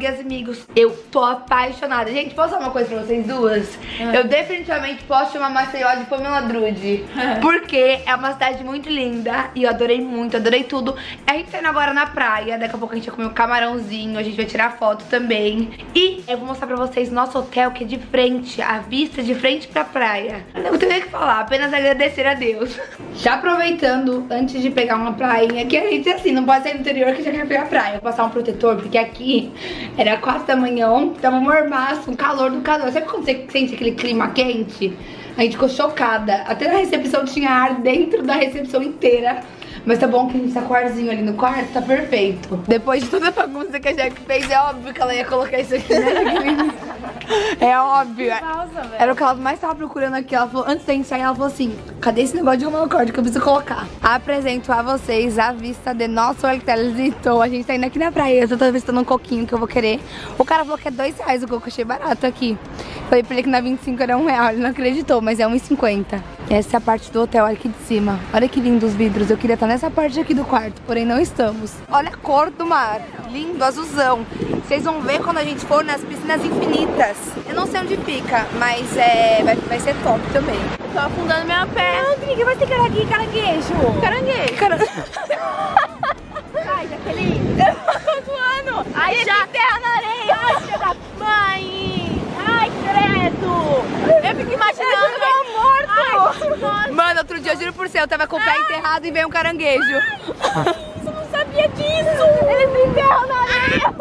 amigas e amigos, eu tô apaixonada. Gente, posso falar uma coisa pra vocês duas? Eu definitivamente posso chamar Maceió de Pamela Drude, porque é uma cidade muito linda e eu adorei muito, adorei tudo. A gente tá indo agora na praia, daqui a pouco a gente vai comer um camarãozinho, a gente vai tirar foto também. E eu vou mostrar pra vocês nosso hotel, que é de frente, a vista de frente pra praia. Não tenho nem o que falar, apenas agradecer a Deus. Já aproveitando, antes de pegar uma prainha, que a gente assim, não pode sair do interior que já quer pegar praia. Vou passar um protetor, porque aqui era 4 da manhã, tava um mormaço, um calor do calor. Sabe quando você sente aquele clima quente? A gente ficou chocada. Até na recepção tinha ar dentro da recepção inteira. Mas tá bom que a gente tá com arzinho ali no quarto, tá perfeito. Depois de toda a bagunça que a Jack fez, é óbvio que ela ia colocar isso aqui, né? É óbvio. Era o que ela mais tava procurando aqui. Ela falou, antes da gente sair, ela falou assim: cadê esse negócio de arrumar o corte que eu preciso colocar? Apresento a vocês a vista de nosso hotelzito. A gente tá indo aqui na praia. Eu tô vistando um coquinho que eu vou querer. O cara falou que é R$2 o coco, achei barato aqui. Falei pra ele que na 25 era R$1, ele não acreditou, mas é R$1,50. Essa é a parte do hotel aqui de cima. Olha que lindo os vidros, eu queria estar nessa parte aqui do quarto, porém não estamos. Olha a cor do mar, lindo, azulzão. Vocês vão ver quando a gente for nas piscinas infinitas. Eu não sei onde fica, mas vai ser top também. Eu tô afundando minha perna. Não, Grig, vai ter caranguejo. Caranguejo. Ai, Jaqueline. Eu tô zoando. Ai, já. Terra na areia. Ai, filha da mãe. Ai, credo. Eu fico imaginando. Morto. Mano, outro dia, eu juro por você, eu tava com o pé enterrado e veio um caranguejo. Eu não sabia disso. Eles me enterram na areia.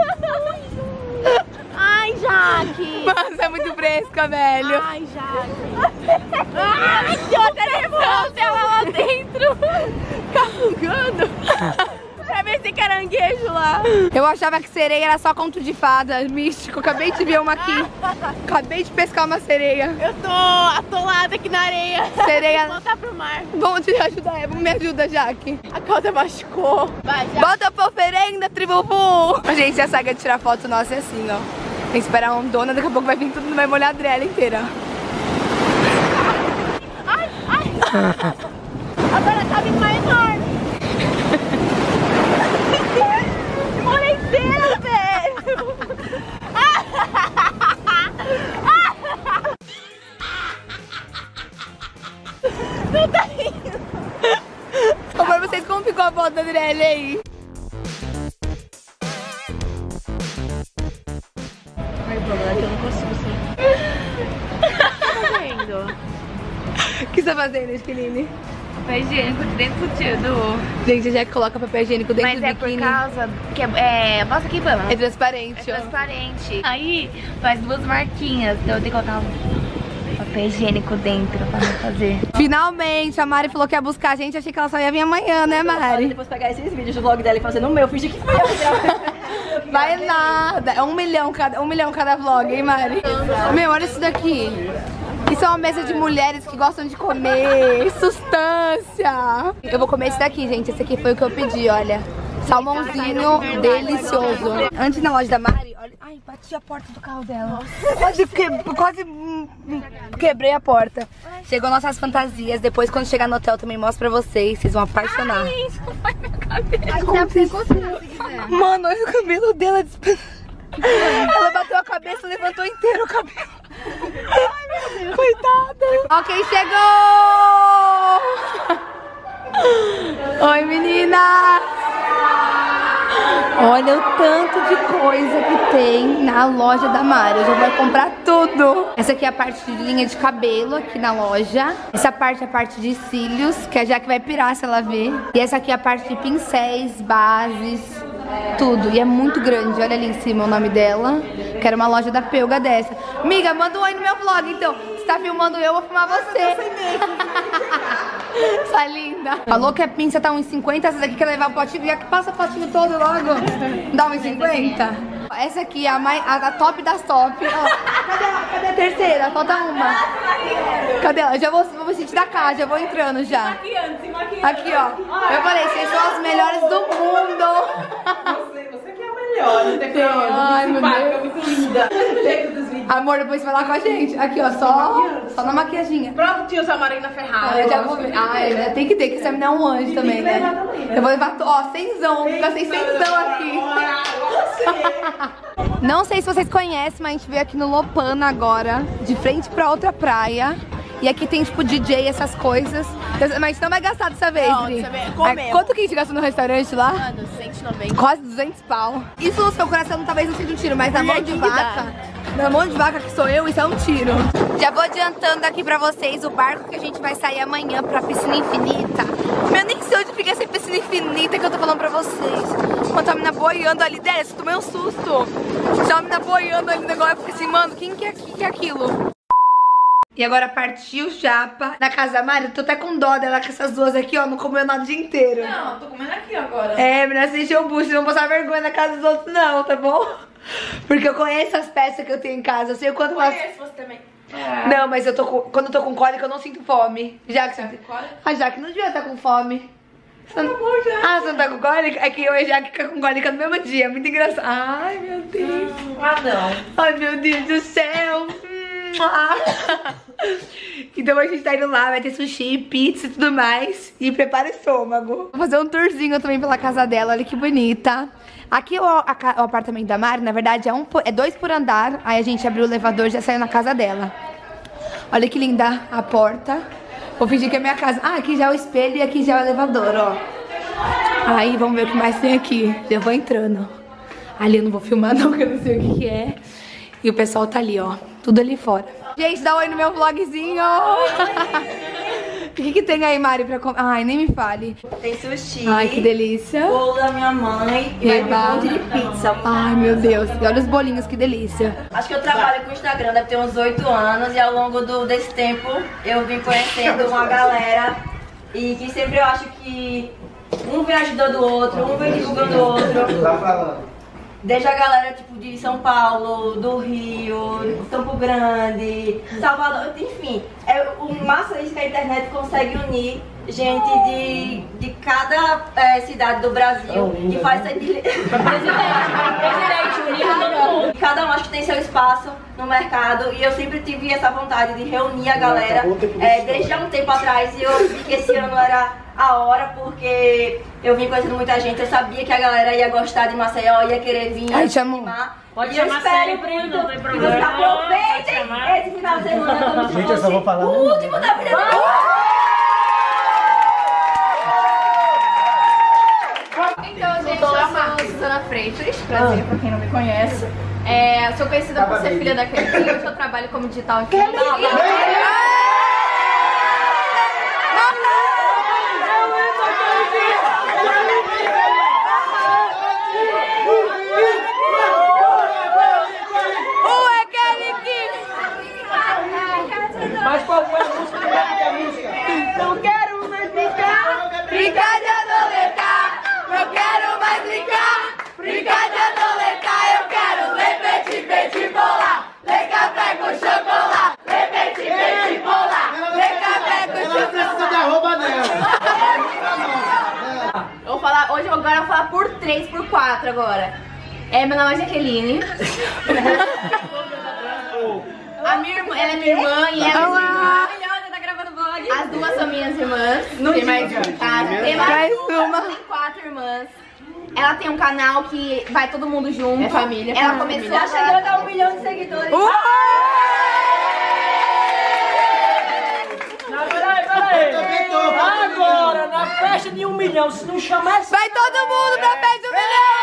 Ai, Jaque. Mano, você é muito fresca, velho. Ai, Jaque. Ai, que outra nervosa ela lá dentro. Cafungando. Pra ver se caranguejo lá. Eu achava que sereia era só conto de fada, místico. Acabei de ver uma aqui. Acabei de pescar uma sereia. Eu tô atolada aqui na areia. Sereia. Vou voltar pro mar. Vamos te ajudar, me ajuda, Jaque. A cauda machucou. Vai, Jaque. Bota pra oferenda, tribubu. Gente, a saga de tirar foto nossa é assim, ó. Tem que esperar a ondona, daqui a pouco vai vir tudo, vai molhar a drela inteira. Ai, ai. Agora tá vindo uma enorme. Molha inteira, velho. Não tá indo. Como vocês, como ficou a foto da drela aí? Ai, Pamela, eu não consigo ser. O que você tá fazendo? O que você tá fazendo, Esquiline? Papel higiênico dentro do tio. Gente, já coloca papel higiênico dentro do biquíni. Mas é por causa que mostra aqui, Pamela. É transparente, É ó. transparente. Aí faz 2 marquinhas, então eu tenho que colocar um papel higiênico dentro pra não fazer. Finalmente, a Mari falou que ia buscar a gente. Achei que ela só ia vir amanhã, né, Mari? Depois pegar esses vídeos do vlog dela e fazer no meu, finge que foi eu. Vai nada, é 1 milhão cada vlog, hein, Mari? Meu, olha isso daqui. Isso é uma mesa de mulheres que gostam de comer sustância. Eu vou comer esse daqui, gente. Esse aqui foi o que eu pedi, olha. Salmãozinho delicioso. Antes na loja da Mari, olha. Ai, bati a porta do carro dela. Quase quebrei a porta. Chegou nossas fantasias. Depois, quando chegar no hotel, também mostro pra vocês. Vocês vão apaixonar. Ai, isso vai na cabeça. Ai, mano, olha o cabelo dela. Ela bateu a cabeça, levantou inteiro o cabelo. Ai, meu Deus. Coitada. Ok, chegou! Oi, menina! Olha o tanto de coisa que tem na loja da Mari. Eu já vou comprar tudo. Essa aqui é a parte de linha de cabelo aqui na loja. Essa parte é a parte de cílios, que a Jaque vai pirar se ela ver. E essa aqui é a parte de pincéis, bases, tudo. E é muito grande. Olha ali em cima o nome dela. Quero uma loja da Pelga dessa. Amiga, manda um oi no meu vlog, então. Você tá filmando eu vou filmar você. Essa linda. Falou que a pinça tá 1,50. Essa daqui quer levar o potinho. Já que passa o potinho todo logo. Dá 1,50? Essa aqui é a top das top. Ó, cadê a terceira? Falta uma. Cadê ela? Já vou me sentir da casa, já vou entrando já. Aqui, ó. Eu falei, vocês são as melhores do mundo. Você que é a melhor, não tem problema. Ai, meu Deus. É muito linda. O jeito dos vídeos Amor, depois vai lá com a gente. Aqui, ó, só na maquiaginha. Produtinhos a Marina Ferrari. Eu já vou ver. Ah, tem que ter, que essa menina é um anjo também, né? Eu vou levar, ó, 100zão. Gastei 100zão aqui. Não sei se vocês conhecem, mas a gente veio aqui no Lopana agora, de frente pra outra praia. E aqui tem, tipo, DJ, essas coisas. Mas a gente não vai gastar dessa vez, Dri. Quanto que a gente gastou no restaurante lá? Mano, 190. Quase 200 pau. Isso no seu coração talvez não seja um tiro, mas na mão de vaca, na mão de vaca que sou eu, isso é um tiro. Já vou adiantando aqui pra vocês o barco que a gente vai sair amanhã pra Piscina Infinita. Eu nem sei onde fica essa Piscina Infinita que eu tô falando pra vocês. Quando a menina boiando ali, desce, tomei um susto. Já a menina boiando ali no negócio, eu fiquei assim, mano, quem que é aquilo? E agora partiu o Japa na casa da Mari. Eu tô até com dó dela com essas duas aqui, ó. Não comeu nada o dia inteiro. Não, tô comendo aqui agora. É, menina, você encheu o bucho. Não vou passar vergonha na casa dos outros, não, tá bom? Porque eu conheço as peças que eu tenho em casa. Eu sei o quanto Conheço você também. Não, mas quando eu tô com cólica, eu não sinto fome. Jaque, a Jaque não devia estar com fome. Você não... Ah, você não tá com cólica? É que eu e a Jaque ficam com cólica no mesmo dia. Muito engraçado. Ai, meu Deus. Não. Ai, meu Deus do céu. Então a gente tá indo lá, vai ter sushi, pizza e tudo mais. E prepara o estômago. Vou fazer um tourzinho também pela casa dela, olha que bonita. Aqui o apartamento da Mari, na verdade, é 2 por andar. Aí a gente abriu o elevador e já saiu na casa dela. Olha que linda a porta. Vou fingir que é minha casa. Ah, aqui já é o espelho e aqui já é o elevador, ó. Aí vamos ver o que mais tem aqui. Eu vou entrando. Ali eu não vou filmar não, porque eu não sei o que é. E o pessoal tá ali, ó. Tudo ali fora. Gente, dá um oi no meu vlogzinho. O que tem aí, Mari, pra comer? Ai, nem me fale. Tem sushi. Ai, que delícia. Bolo da minha mãe. E vai ter um monte de pizza. Ai, meu Deus. E olha os bolinhos, que delícia. Acho que eu trabalho com o Instagram, deve ter uns 8 anos. E ao longo desse tempo, eu vim conhecendo uma galera. E que sempre eu acho que um vem ajudando o outro, um vem divulgando o outro. Tá falando. Desde a galera tipo de São Paulo, do Rio, Campo Grande, Salvador, enfim. O massa é isso que a internet consegue unir gente de cada cidade do Brasil e faz cada um acho que tem seu espaço no mercado e eu sempre tive essa vontade de reunir a galera desde há um tempo atrás e eu vi que esse ano era a hora porque eu vim conhecendo muita gente, eu sabia que a galera ia gostar de Maceió, ia querer vir, Ai, chamou. Pode e eu chamar espero sempre, muito não tem que problema. vocês aproveitem esse final de semana como se Gente, eu só vou falar o último da vida dele. Então, gente, eu sou Suzana Freitas, prazer pra quem não me conhece. Sou conhecida por ser filha da Kelly, hoje eu trabalho como digital influencer. Mas qual foi a música? Não quero mais brincar, Brincar de adoletar, eu quero mais brincar. Brincar de adoletar, eu quero ler petit, petit, bolar. Ler café com chocolate, ler petit, petit, bolar. Ler café com chocolate. Ela precisa de arroba nela. Eu vou falar, agora eu vou falar por 3, por 4 agora. Meu nome é Jaqueline. A minha irmã, ela é minha irmã e ela é minha irmã. Tá gravando vlog. As duas são minhas irmãs. Tem mais uma. Tem mais uma. Tem 4 irmãs. Ela tem um canal que vai todo mundo junto. É família. Ela começou já chegando a 1 milhão de seguidores. Peraí. Agora, na festa de 1 milhão, se não chamar essa... Vai todo mundo pra festa de 1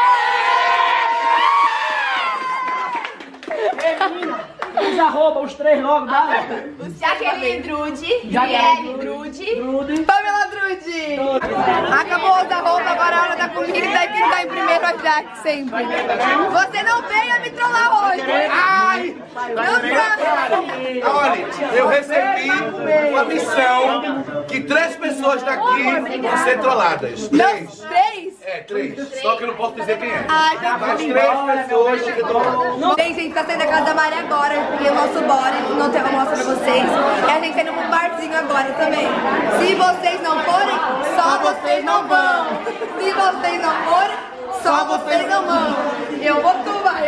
milhão! Os arroba, os 3 logo, dá? Jaqueline Drude, Brielle Drude, Pamela Drude! Acabou os arroba, agora a hora da comida e quem tá em primeiro é a Jaque sempre. Você não veio me trollar hoje! Ai! Não Olha, eu recebi uma missão que 3 pessoas daqui vão ser trolladas. 3? 3? É, 3. Só que eu não posso dizer quem é. Ai, tá Mas 3 pessoas vão ser trolladas. Gente, tá saindo da casa da Mari agora. Eu peguei o nosso bora, não tem como mostrar pra vocês. E a gente tá indo num barzinho agora também. Se vocês não forem, só vocês não vão. Se vocês não forem, Só você não, mano. Eu vou tomar.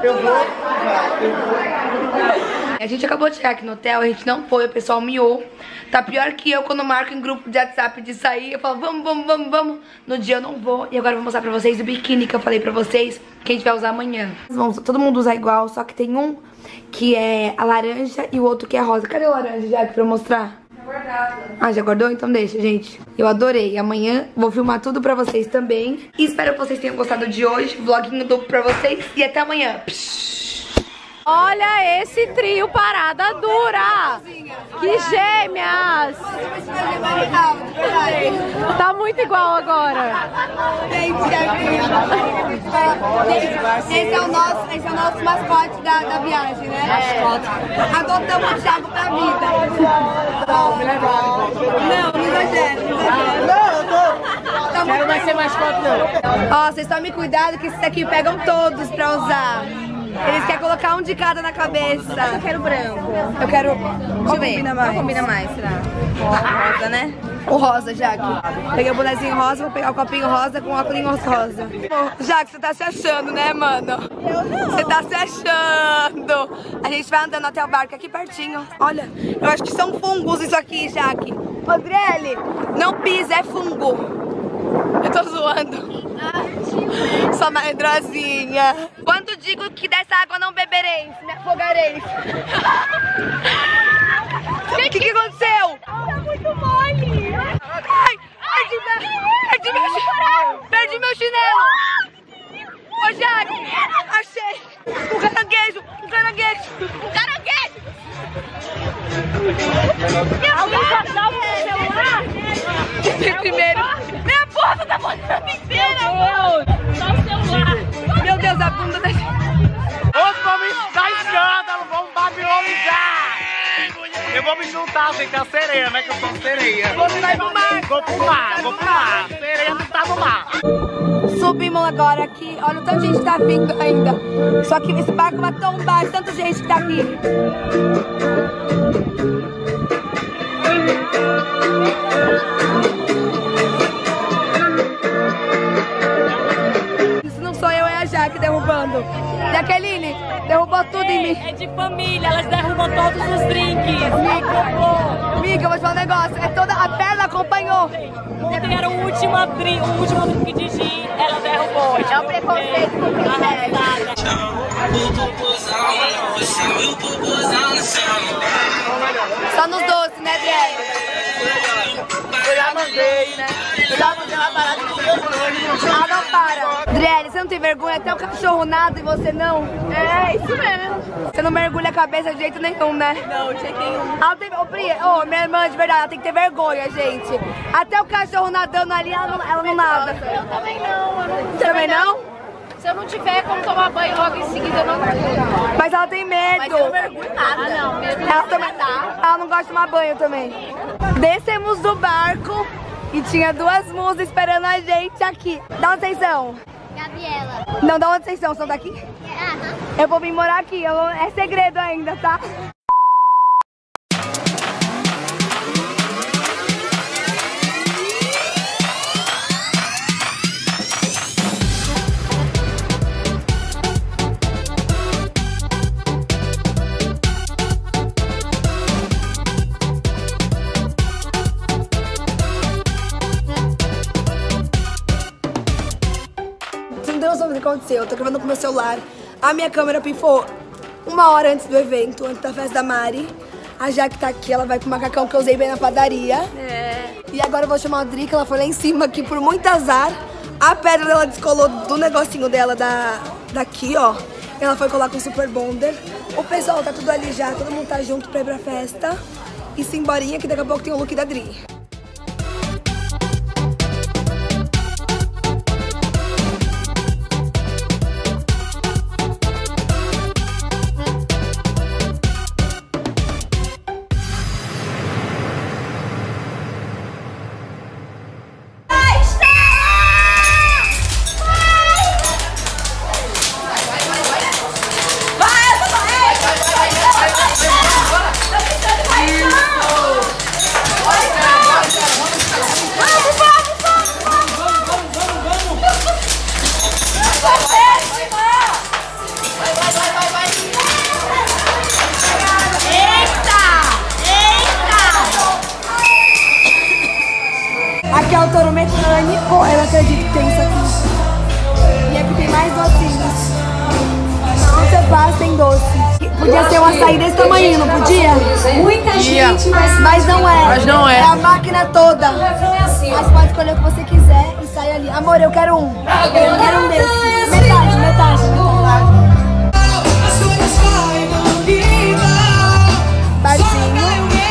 A gente acabou de chegar aqui no hotel, a gente não foi, o pessoal miou. Tá pior que eu quando marco em grupo de WhatsApp de sair. Eu falo, vamos. No dia eu não vou. E agora eu vou mostrar pra vocês o biquíni que eu falei pra vocês, que a gente vai usar amanhã. Vamos todo mundo usar igual, só que tem um que é a laranja e o outro que é rosa. Cadê o laranja, Jaque, pra eu mostrar? Ah, já guardou? Então deixa, gente. Eu adorei. Amanhã vou filmar tudo pra vocês também. E espero que vocês tenham gostado de hoje. Vloguinho duplo pra vocês. E até amanhã. Olha esse trio parada dura. Que gêmeas. Tá muito igual agora. Esse é o nosso mascote da viagem, né? Mascote. Adotamos o Thiago pra vida. Não exagero. Não, quero mais ser mascote, não. Ó, vocês tomem cuidado que esses aqui pegam todos pra usar. Eles querem colocar um de cada na cabeça. Eu quero branco. Eu quero... Deixa eu ver. Qual combina mais, será? Rosa, né? O rosa, Jaque. Peguei o bonezinho rosa, vou pegar o copinho rosa com o óculos rosa. Jaque, você tá se achando, né, mano? Eu não. Você tá se achando. A gente vai andando até o barco aqui pertinho. Olha, eu acho que são fungos isso aqui, Jaque. Rodriele, não pisa, é fungo. Eu tô zoando. Só medrosinha. Quando digo que dessa água não bebereis, me afogareis. O que aconteceu? Tá muito mole. Ai, perdi meu chinelo. Ô, Jaque, achei. Um caranguejo. Alguém já salva o celular? Primeiro. Minha porta tá botando inteira. Só o celular. Meu Deus, a bunda da gente. Os homens da escândalo vão babilonizar. Eu vou me juntar, gente, é a sereia, né? Que eu sou uma sereia. Você vai pro mar. Vou pro mar. Sereia não tá no mar. Subimos agora aqui. Olha o tanto de gente que tá vindo ainda. Só que esse barco vai tombar de tanta gente que tá aqui. Isso não sou eu, é a Jaque derrubando. Jaqueline, derrubou tudo em mim. É de família, elas derrubam todos os drinks. Miga, eu vou te falar um negócio. É toda a perna acompanhou. Ontem era o último drink de gin, ela derrubou. É o preconceito com só nos doces, né, Adriele? Eu já mandei, né? Eu já mandei uma parada do meu sonho. Ah, não para. Adriele, você não tem vergonha? Até o cachorro nada e você não? É, isso mesmo. Você não mergulha a cabeça de jeito nenhum, né? Não, de jeito nenhum. Ela tem... Ô, Pri, minha irmã, de verdade, ela tem que ter vergonha, gente. Até o cachorro nadando ali, ela não nada. Eu também não. Você também não? Se eu não tiver como tomar banho logo em seguida, eu não mergulho. Mas ela tem medo. Mas eu não mergulho nada. Ah, não. Medo Ela também... Ela não gosta de tomar banho também. Descemos do barco e tinha duas musas esperando a gente aqui. Da onde vocês são? Gabriela. Não, da onde vocês são? São daqui? Aham. Eu vou vir morar aqui, é segredo ainda, tá? O que aconteceu? Eu tô gravando com meu celular. A minha câmera pifou 1 hora antes do evento, antes da festa da Mari. A Jaque tá aqui, ela vai com o macacão que eu usei bem na padaria. E agora eu vou chamar a Adri, que ela foi lá em cima aqui por muito azar. A pedra dela descolou do negocinho dela daqui, ó. Ela foi colar com o Super Bonder. O pessoal tá tudo ali já, todo mundo tá junto pra ir pra festa. E simborinha, que daqui a pouco tem o look da Adri. Podia ser um açaí desse tamanho, não podia? Muita gente vai se Mas não é. Mas não é. É a máquina toda. assim. Mas pode escolher o que você quiser e sai ali. Amor, eu quero um. Eu quero um desse. Metade, metade, metade. Barzinho.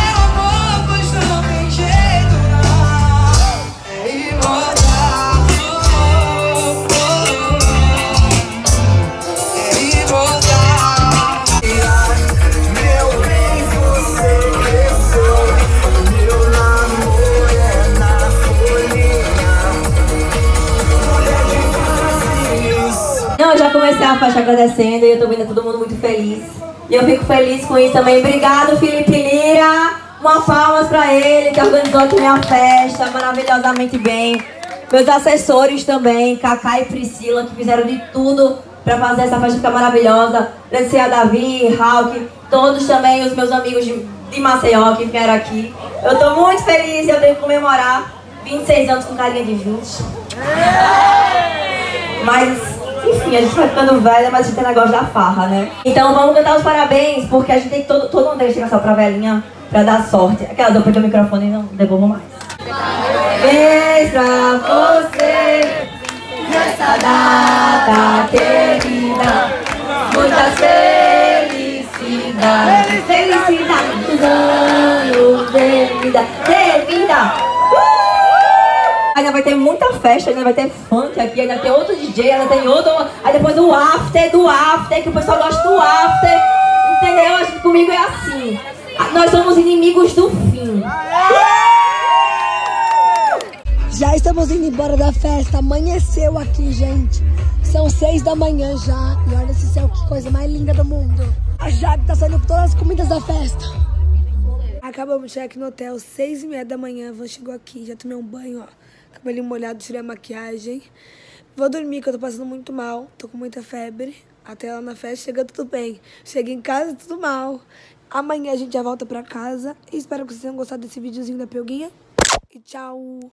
Não, eu já comecei a faixa agradecendo e eu tô vendo todo mundo muito feliz. E eu fico feliz com isso também. Obrigado, Felipe Lira. Uma palmas pra ele, que organizou aqui minha festa maravilhosamente bem. Meus assessores também, Cacá e Priscila, que fizeram de tudo pra fazer essa festa ficar maravilhosa. Agradecer a Davi, Hulk, todos também, os meus amigos de Maceió que vieram aqui. Eu tô muito feliz e eu tenho que comemorar 26 anos com carinha de 20. Mas... enfim, a gente vai ficando velha, mas a gente tem negócio da farra, né? Então vamos cantar os parabéns, porque a gente tem que todo mundo tem que chegar só pra velhinha pra dar sorte. Aquelas, eu perdi o microfone e não devolvo mais. Parabéns pra você, nessa data querida, muitas felicidades, felicidades, anos de vida, Ainda vai ter muita festa, ainda vai ter funk aqui, ainda tem outro DJ, ainda tem outro... Aí depois o after, que o pessoal gosta do after. Entendeu? A gente, comigo é assim. Nós somos inimigos do fim. Já estamos indo embora da festa. Amanheceu aqui, gente. São 6 da manhã já. E olha esse céu, que coisa mais linda do mundo. A Jaque tá saindo por todas as comidas da festa. Acabamos de chegar aqui no hotel, 6h30 da manhã. Vou chegou aqui, já tomei um banho, ó. Cabelinho molhado, tirei a maquiagem. Vou dormir, que eu tô passando muito mal. Tô com muita febre. Até lá na festa, chega tudo bem. Cheguei em casa, tudo mal. Amanhã a gente já volta pra casa. E espero que vocês tenham gostado desse videozinho da Pelguinha. E tchau!